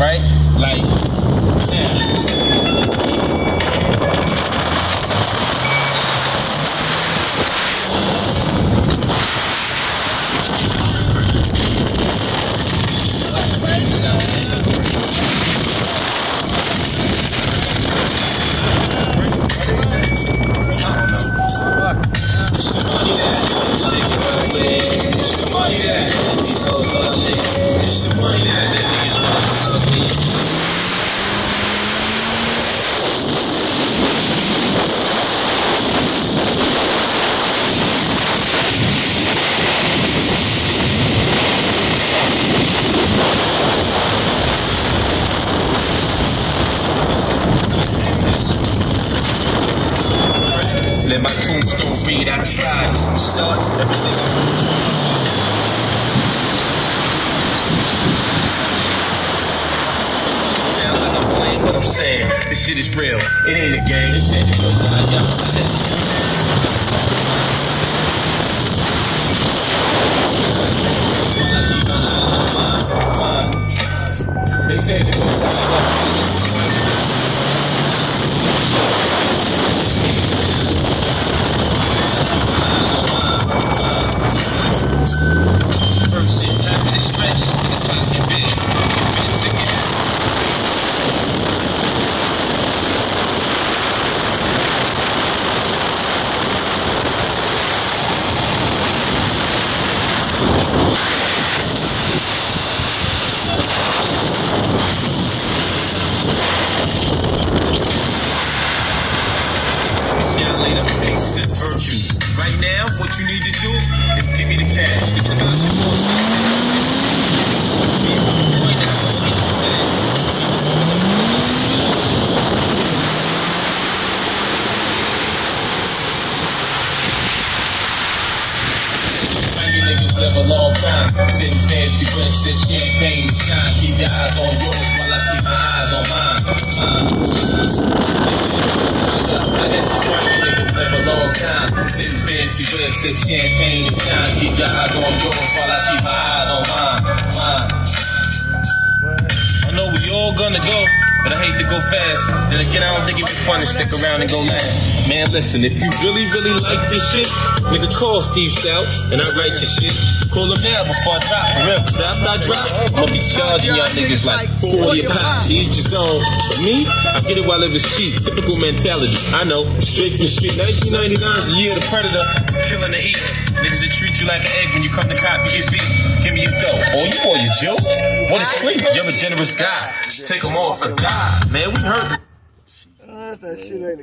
right? Like, yeah. Let my tombstone read, I tried from the start, everything I do. Sounds like I'm playing, but I'm saying, this shit is real, it ain't a game. They said it will die, y'all. They said it will die, later, this is virtue. Right now, what you need to do is give me the cash. Forget about your boss. Niggas live a long time, sitting fancy with sip champagne and shine. Keep your eyes on yours while I keep my eyes on mine. I guess that's right, you niggas live a long time, sitting fancy with sip champagne and shine. Keep your eyes on yours while I keep my eyes on mine. I know we all gonna go, but I hate to go fast. Then again, I don't think it'd be fun to stick around and go last. Man, listen, if you really, really like this shit, nigga, call Steve Stout, and I write your shit. Call him now before I drop, for real, cause after I drop, I'ma be charging y'all niggas like 40 a pop. Each his own. But me, I get it while it was cheap. Typical mentality. I know, straight from the street. 1999 is the year of the predator. Killing the eater. Niggas that treat you like an egg when you come to cop, you get beat. Give me your dough. Oh, you boy, your joke? What a sleep. You're a generous guy. Take them all for God. Man, we hurt. That shit ain't